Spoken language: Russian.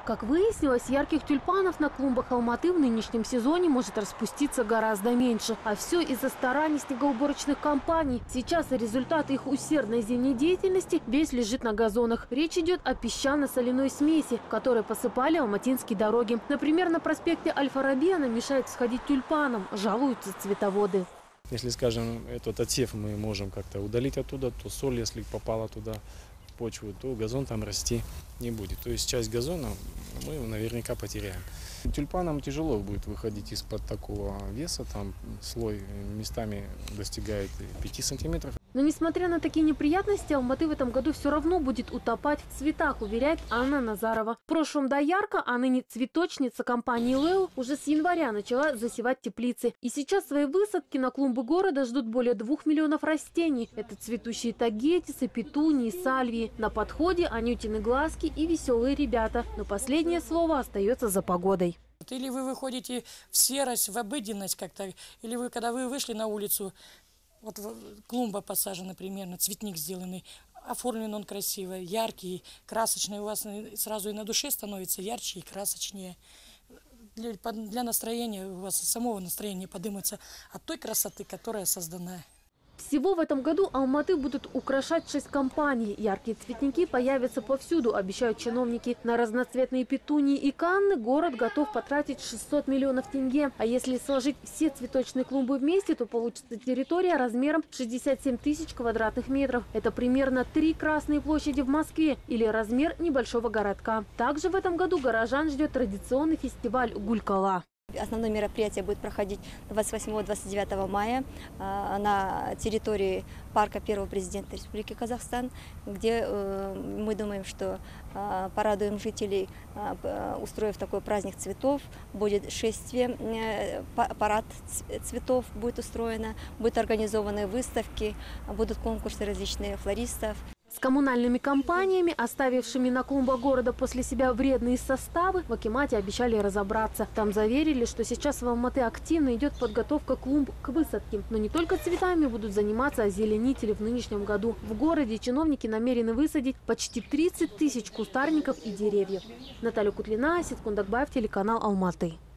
Как выяснилось, ярких тюльпанов на клумбах Алматы в нынешнем сезоне может распуститься гораздо меньше. А все из-за стараний снегоуборочных компаний. Сейчас результат их усердной зимней деятельности весь лежит на газонах. Речь идет о песчано-соляной смеси, которой посыпали алматинские дороги. Например, на проспекте Аль-Фараби она мешает сходить тюльпанам, жалуются цветоводы. Если, скажем, этот отсев мы можем как-то удалить оттуда, то соль, если попала туда в почву, то газон там расти не будет. То есть часть газона мы наверняка потеряем. Тюльпанам тяжело будет выходить из-под такого веса, там слой местами достигает 5 сантиметров. Но несмотря на такие неприятности, Алматы в этом году все равно будет утопать в цветах, уверяет Анна Назарова. В прошлом доярка, а ныне цветочница компании «Лео» уже с января начала засевать теплицы. И сейчас свои высадки на клумбы города ждут более 2 миллионов растений. Это цветущие тагетисы, петунии, сальвии. На подходе анютины глазки и веселые ребята. Но последнее слово остается за погодой. Или вы выходите в серость, в обыденность как-то, или вы, когда вы вышли на улицу, вот клумба посажена примерно, цветник сделанный, оформлен он красиво, яркий, красочный, у вас сразу и на душе становится ярче и красочнее. Для настроения, у вас самого настроения подымется от той красоты, которая создана. Всего в этом году Алматы будут украшать 6 компаний. Яркие цветники появятся повсюду, обещают чиновники. На разноцветные петунии и канны город готов потратить 600 миллионов тенге. А если сложить все цветочные клумбы вместе, то получится территория размером 67 тысяч квадратных метров. Это примерно 3 Красные площади в Москве или размер небольшого городка. Также в этом году горожан ждет традиционный фестиваль «Гулькала». Основное мероприятие будет проходить 28-29 мая на территории парка первого президента Республики Казахстан, где мы думаем, что порадуем жителей, устроив такой праздник цветов. Будет шествие, парад цветов будет устроено, будут организованы выставки, будут конкурсы различных флористов. С коммунальными компаниями, оставившими на клумбах города после себя вредные составы, в акимате обещали разобраться. Там заверили, что сейчас в Алматы активно идет подготовка клумб к высадке. Но не только цветами будут заниматься озеленители в нынешнем году. В городе чиновники намерены высадить почти 30 тысяч кустарников и деревьев. Наталья Кутлина, Асет Кундакбаев, телеканал Алматы.